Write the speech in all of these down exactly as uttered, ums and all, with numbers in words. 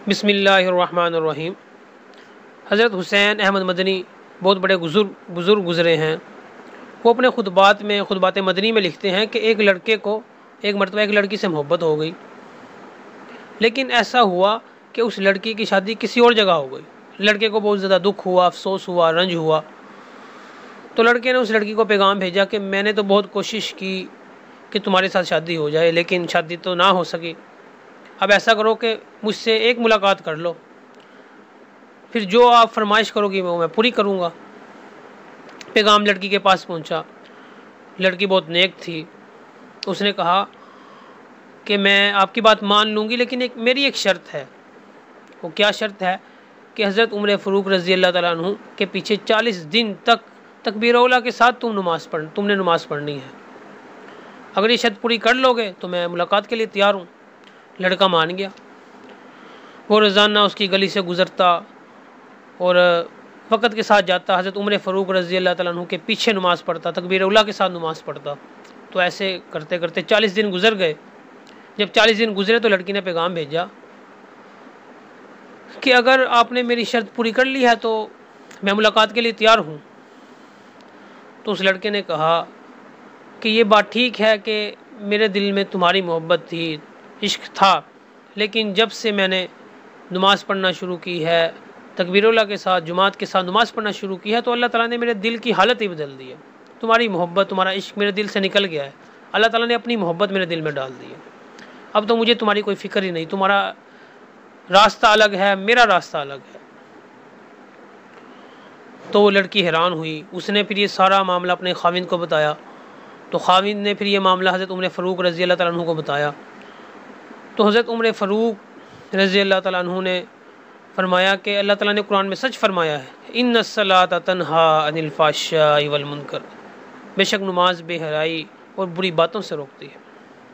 बिस्मिल्लाहिर्रहमानिर्रहीम। हज़रत हुसैन अहमद मदनी बहुत बड़े बुजुर्ग बुज़ुर्ग गुज़रे हैं। वो अपने खुतबात में खुतबात मदनी में लिखते हैं कि एक लड़के को एक मरतबा एक लड़की से मोहब्बत हो गई, लेकिन ऐसा हुआ कि उस लड़की की शादी किसी और जगह हो गई। लड़के को बहुत ज़्यादा दुख हुआ, अफसोस हुआ, रंज हुआ। तो लड़के ने उस लड़की को पैगाम भेजा कि मैंने तो बहुत कोशिश की कि तुम्हारे साथ शादी हो जाए, लेकिन शादी तो ना हो सकी। अब ऐसा करो कि मुझसे एक मुलाकात कर लो, फिर जो आप फरमाइश करोगी वो मैं पूरी करूँगा। पैगाम लड़की के पास पहुँचा। लड़की बहुत नेक थी। उसने कहा कि मैं आपकी बात मान लूँगी, लेकिन एक मेरी एक शर्त है। वो क्या शर्त है कि हज़रत उमर फ़ारूक रज़ी अल्लाह तआला अन्हु के पीछे चालीस दिन तक तकबीर औला के साथ तुम नमाज़ पढ़ तुमने नमाज़ पढ़नी है। अगर ये शर्त पूरी कर लोगे तो मैं मुलाकात के लिए तैयार हूँ। लड़का मान गया। वो रोज़ाना उसकी गली से गुज़रता और वक़्त के साथ जाता। हज़रत उमर फ़ारूक रज़ी अल्लाह तआला अन्हु के पीछे नमाज़ पढ़ता, तकबीर औला के साथ नमाज़ पढ़ता। तो ऐसे करते करते चालीस दिन गुज़र गए। जब चालीस दिन गुज़रे तो लड़की ने पैगाम भेजा कि अगर आपने मेरी शर्त पूरी कर ली है तो मैं मुलाकात के लिए तैयार हूँ। तो उस लड़के ने कहा कि ये बात ठीक है कि मेरे दिल में तुम्हारी मोहब्बत थी, इश्क था, लेकिन जब से मैंने नमाज़ पढ़ना शुरू की है, तकबीरुल्लाह के साथ जुमात के साथ नमाज़ पढ़ना शुरू की है, तो अल्लाह ताला ने मेरे दिल की हालत ही बदल दी है। तुम्हारी मोहब्बत, तुम्हारा इश्क मेरे दिल से निकल गया है। अल्लाह ताला ने अपनी मोहब्बत मेरे दिल में डाल दी है। अब तो मुझे तुम्हारी कोई फ़िक्र ही नहीं। तुम्हारा रास्ता अलग है, मेरा रास्ता अलग है। तो वो लड़की हैरान हुई। उसने फिर ये सारा मामला अपने खाविंद को बताया। तो खाविंद ने फिर ये मामला हज़रत उमर फ़ारूक रज़ी अल्लाह तआला अन्हु को बताया। तो हज़रत उमर फ़ारूक रज़ी अल्लाह तआला अन्हु ने फरमाया कि अल्लाह ताला ने कुरान में सच फरमाया है, इन्नस्सलाता तन्हा अनिल फ़ाहशाइ वल मुनकर, बेशक नमाज बेहयाई और बुरी बातों से रोकती है।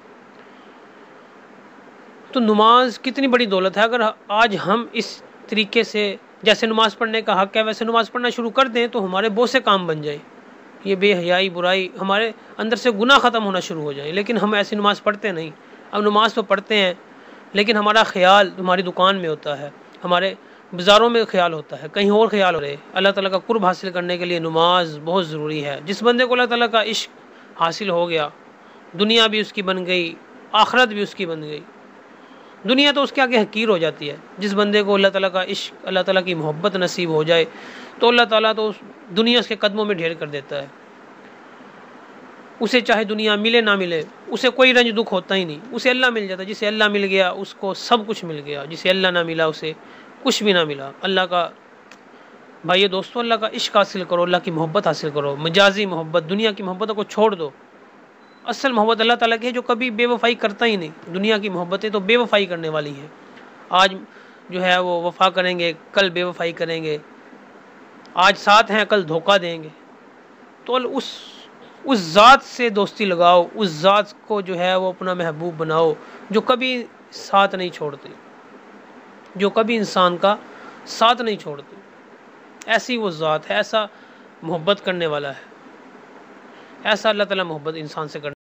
तो नमाज कितनी बड़ी दौलत है। अगर आज हम इस तरीके से, जैसे नमाज़ पढ़ने का हक़ है वैसे नमाज़ पढ़ना शुरू कर दें तो हमारे बहुत से काम बन जाए। ये बेहयाई, बुराई, हमारे अंदर से गुनाह ख़त्म होना शुरू हो जाए। लेकिन हम ऐसी नमाज़ पढ़ते नहीं। अब नमाज़ तो पढ़ते हैं, लेकिन हमारा ख्याल हमारी दुकान में होता है, हमारे बाज़ारों में ख्याल होता है, कहीं और ख्याल हो रहे। अल्लाह ताला का कुर्ब हासिल करने के लिए नमाज बहुत ज़रूरी है। जिस बंदे को अल्लाह ताला का इश्क हासिल हो गया, दुनिया भी उसकी बन गई, आखिरत भी उसकी बन गई। दुनिया तो उसके आगे हकीर हो जाती है। जिस बंदे को अल्लाह ताला का इश्क, अल्लाह ताला की मोहब्बत नसीब हो जाए तो अल्लाह ताला तो उस दुनिया उसके कदमों में ढेर कर देता है। उसे चाहे दुनिया मिले ना मिले, उसे कोई रंज दुख होता ही नहीं। उसे अल्लाह मिल जाता है। जिसे अल्लाह मिल गया उसको सब कुछ मिल गया, जिसे अल्लाह ना मिला उसे कुछ भी ना मिला। अल्लाह का भाई दोस्तों, अल्लाह का इश्क हासिल करो, अल्लाह की मोहब्बत हासिल करो। मजाजी मोहब्बत, दुनिया की मोहब्बतों को छोड़ दो। असल मोहब्बत अल्लाह ताला की है जो कभी बेवफाई करता ही नहीं। दुनिया की मोहब्बतें तो बेवफाई करने वाली हैं। आज जो है वो वफा करेंगे, कल बेवफाई करेंगे। आज साथ हैं, कल धोखा देंगे। तो उस उस ज़ात से दोस्ती लगाओ, उस ज़ात को जो है वो अपना महबूब बनाओ जो कभी साथ नहीं छोड़ते, जो कभी इंसान का साथ नहीं छोड़ते। ऐसी वो ज़ात है, ऐसा मोहब्बत करने वाला है, ऐसा अल्लाह ताला मोहब्बत इंसान से करने